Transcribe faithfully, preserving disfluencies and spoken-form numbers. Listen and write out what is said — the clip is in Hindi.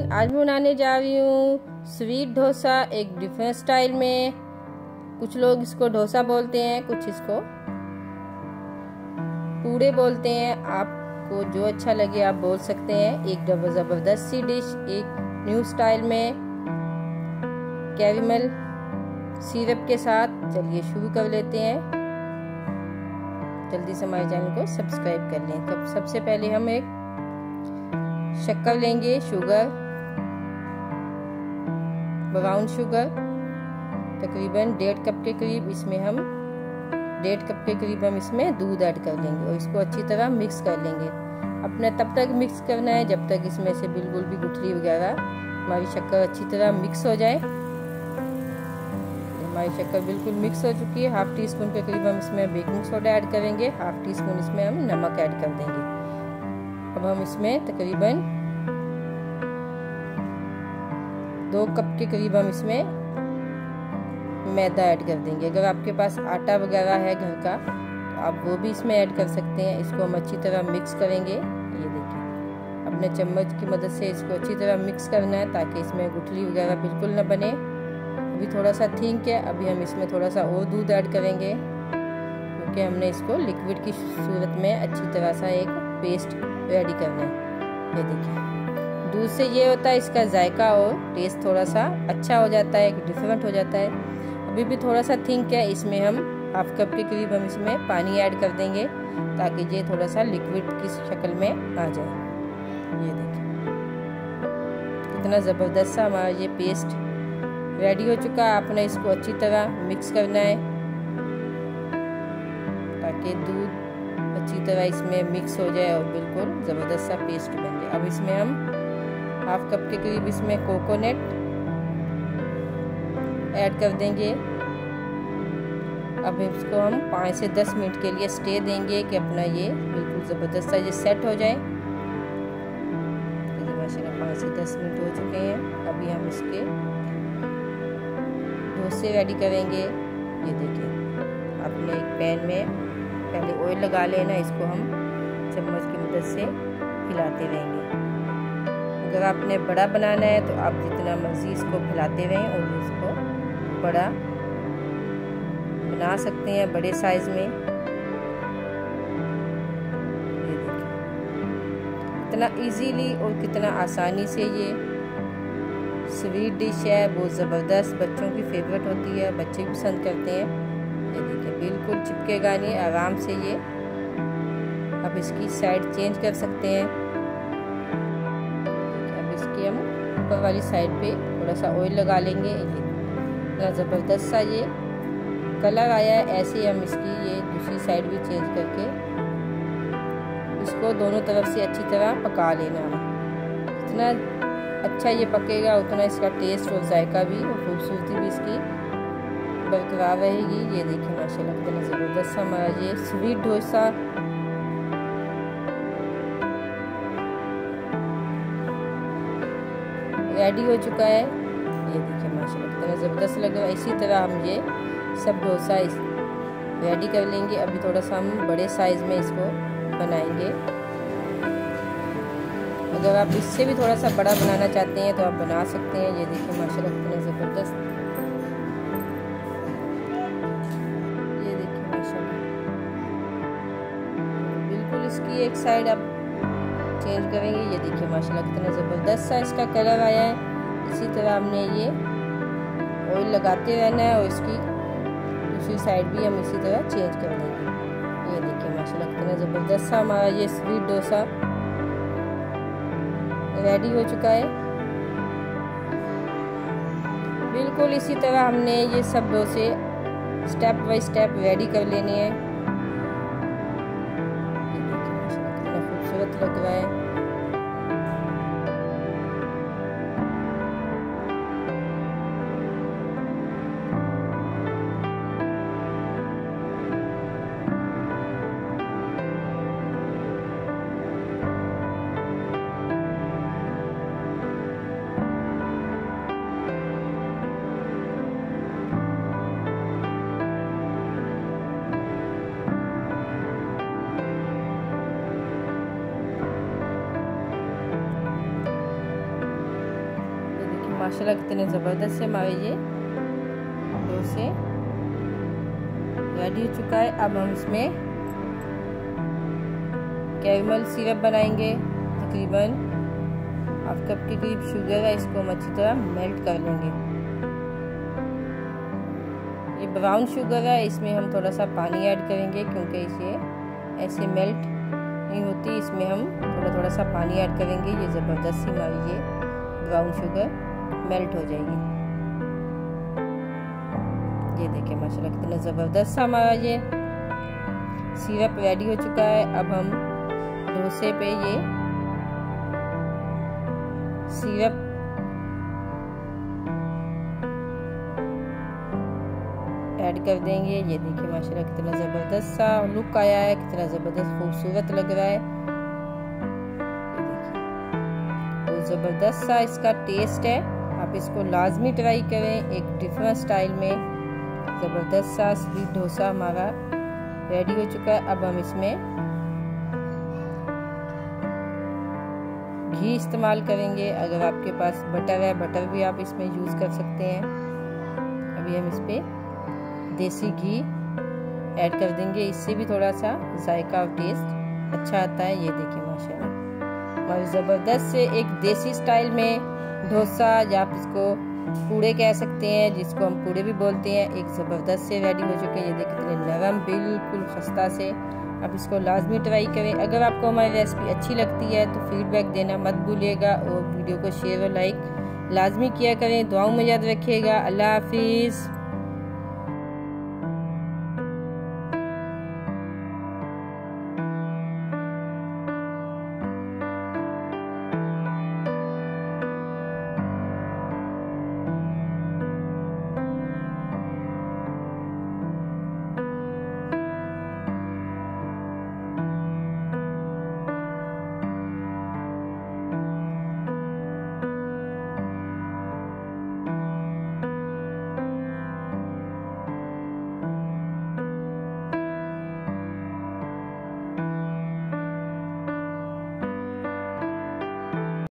आज मैं बनाने जा रही हूँ स्वीट डोसा एक डिफरेंट स्टाइल में। कुछ लोग इसको डोसा बोलते हैं, कुछ इसको पूड़े बोलते हैं। आपको जो अच्छा लगे आप बोल सकते हैं। एक जबरदस्त सी डिश एक न्यू स्टाइल में कैरेमल सिरप के साथ। चलिए शुरू कर लेते हैं। जल्दी से हमारे चैनल को सब्सक्राइब कर लें। तो सबसे पहले हम एक शक्कर लेंगे, शुगर, ब्राउन शुगर तकरीबन डेढ़ कप के करीब। इसमें हम डेढ़ कप के करीब हम इसमें दूध ऐड कर लेंगे और इसको अच्छी तरह मिक्स कर लेंगे। अपने तब तक मिक्स करना है जब तक इसमें से बिल्कुल भी गुठली वगैरह हमारी शक्कर अच्छी तरह मिक्स हो जाए। हमारी शक्कर बिल्कुल मिक्स हो चुकी है। हाफ टी स्पून के करीब हम इसमें बेकिंग सोडा ऐड करेंगे, हाफ टी स्पून इसमें हम नमक ऐड कर देंगे। अब हम इसमें तकरीबन दो कप के करीब हम इसमें मैदा ऐड कर देंगे। अगर आपके पास आटा वगैरह है घर का तो आप वो भी इसमें ऐड कर सकते हैं। इसको हम अच्छी तरह मिक्स करेंगे। ये देखिए, अपने चम्मच की मदद से इसको अच्छी तरह मिक्स करना है ताकि इसमें गुठली वगैरह बिल्कुल ना बने। अभी थोड़ा सा थिक है, अभी हम इसमें थोड़ा सा और दूध ऐड करेंगे क्योंकि हमने इसको लिक्विड की सूरत में अच्छी तरह सा एक पेस्ट रेडी करना है। ये देखिए, दूध से ये होता है इसका जायका और टेस्ट थोड़ा सा अच्छा हो जाता है, डिफरेंट हो जाता है। अभी भी थोड़ा सा थिक है, इसमें हम हाफ कप के करीब हम इसमें पानी ऐड कर देंगे ताकि ये थोड़ा सा लिक्विड की शक्ल में आ जाए। ये देखिए, कितना ज़बरदस्त सा हमारा ये पेस्ट रेडी हो चुका है। आपने इसको अच्छी तरह मिक्स करना है ताकि दूध अच्छी तरह इसमें मिक्स हो जाए और बिल्कुल ज़बरदस्त सा पेस्ट बन जाए। अब इसमें हम हाफ कप के करीब इसमें कोकोनट ऐड कर देंगे। अब इसको हम पाँच से दस मिनट के लिए स्टे देंगे कि अपना ये बिल्कुल ज़बरदस्त सा ये सेट हो जाए। माशाल्लाह पाँच से दस मिनट हो चुके हैं। अभी हम इसके डोसे रेडी करेंगे। ये देखिए, आपने एक पैन में पहले ऑयल लगा लेना, इसको हम चम्मच की मदद से हिलाते रहेंगे। अगर आपने बड़ा बनाना है तो आप जितना मर्जी इसको फैलाते रहें और इसको बड़ा बना सकते हैं, बड़े साइज में। ये देखिए, कितना इजीली और कितना आसानी से ये स्वीट डिश है, बहुत ज़बरदस्त, बच्चों की फेवरेट होती है, बच्चे भी पसंद करते हैं। ये देखिए, बिल्कुल चिपकेगा नहीं, आराम से ये। अब इसकी साइड चेंज कर सकते हैं। अब इसकी हम ऊपर वाली साइड पे थोड़ा सा ऑयल लगा लेंगे। इतना ज़बरदस्त सा ये कलर आया है। ऐसे ही हम इसकी ये दूसरी साइड भी चेंज करके इसको दोनों तरफ से अच्छी तरह पका लेना। जितना अच्छा ये पकेगा उतना इसका टेस्ट और जायका भी और खूबसूरती भी इसकी बरकरार रहेगी। ये देखिए माशाल्लाह कितना ज़बरदस्त हमारा ये स्वीट डोसा रेडी हो चुका है। ये देखिए माशाल्लाह कितना ज़बरदस्त लग रहा है। इसी तरह हम ये सब डोसा रेडी कर लेंगे। अभी थोड़ा सा हम बड़े साइज़ में इसको बनाएंगे। अगर आप इससे भी थोड़ा सा बड़ा बनाना चाहते हैं तो आप बना सकते हैं। ये देखिए माशाल्लाह कितना ज़बरदस्त, ये देखिए माशाल्लाह बिल्कुल इसकी एक साइड आप चेंज करेंगे। ये देखिए माशाल्लाह कितना ज़बरदस्त सा इसका कलर आया है। इसी तरह हमने ये ऑयल लगाते रहना है और इसकी दूसरी साइड भी हम इसी तरह चेंज कर देंगे। ये देखिए माशाल्लाह कितना ज़बरदस्त सा हमारा ये स्वीट डोसा रेडी हो चुका है। बिल्कुल इसी तरह हमने ये सब डोसे स्टेप बाय स्टेप रेडी कर लेने हैं। ये देखिए माशाल्लाह कितना खूबसूरत लग रहा है। माशाल्लाह कितने ज़बरदस्त से हमारे ये डोसे रेडी हो चुका है। अब हम इसमें कैरमल सिरप बनाएंगे। तकरीबन हाफ कप के करीब शुगर है, इसको हम अच्छी तरह मेल्ट कर लेंगे। ये ब्राउन शुगर है, इसमें हम थोड़ा सा पानी ऐड करेंगे क्योंकि इसे ऐसे मेल्ट नहीं होती, इसमें हम थोड़ा थोड़ा सा पानी ऐड करेंगे। ये ज़बरदस्त सी हमारी ये ब्राउन शुगर मेल्ट हो जाएगी। ये देखिए माशाल्लाह कितना ज़बरदस्त सा हमारा ये सिरप रेडी हो चुका है। अब हम डोसे पे ये सिरप ऐड कर देंगे। ये देखिए माशाल्लाह कितना ज़बरदस्त सा लुक आया है, कितना ज़बरदस्त खूबसूरत लग रहा है। ये देखिए तो ज़बरदस्त सा इसका टेस्ट है, आप इसको लाजमी ट्राई करें। एक डिफरेंट स्टाइल में ज़बरदस्त सा स्वीट डोसा हमारा रेडी हो चुका है। अब हम इसमें घी इस्तेमाल करेंगे। अगर आपके पास बटर है, बटर भी आप इसमें यूज़ कर सकते हैं। अभी हम इस पे देसी घी ऐड कर देंगे, इससे भी थोड़ा सा जायका और टेस्ट अच्छा आता है। ये देखिए माशाल्लाह और ज़बरदस्त से एक देसी स्टाइल में डोसा, या आप इसको पूड़े कह सकते हैं, जिसको हम पूड़े भी बोलते हैं, एक ज़बरदस्त से रेडी हो चुके हैं। ये देखिए कितने नरम, बिल्कुल खस्ता से। आप इसको लाजमी ट्राई करें। अगर आपको हमारी रेसिपी अच्छी लगती है तो फीडबैक देना मत भूलिएगा और वीडियो को शेयर और लाइक लाजमी किया करें। दुआओं में याद रखिएगा। अल्लाह हाफिज़।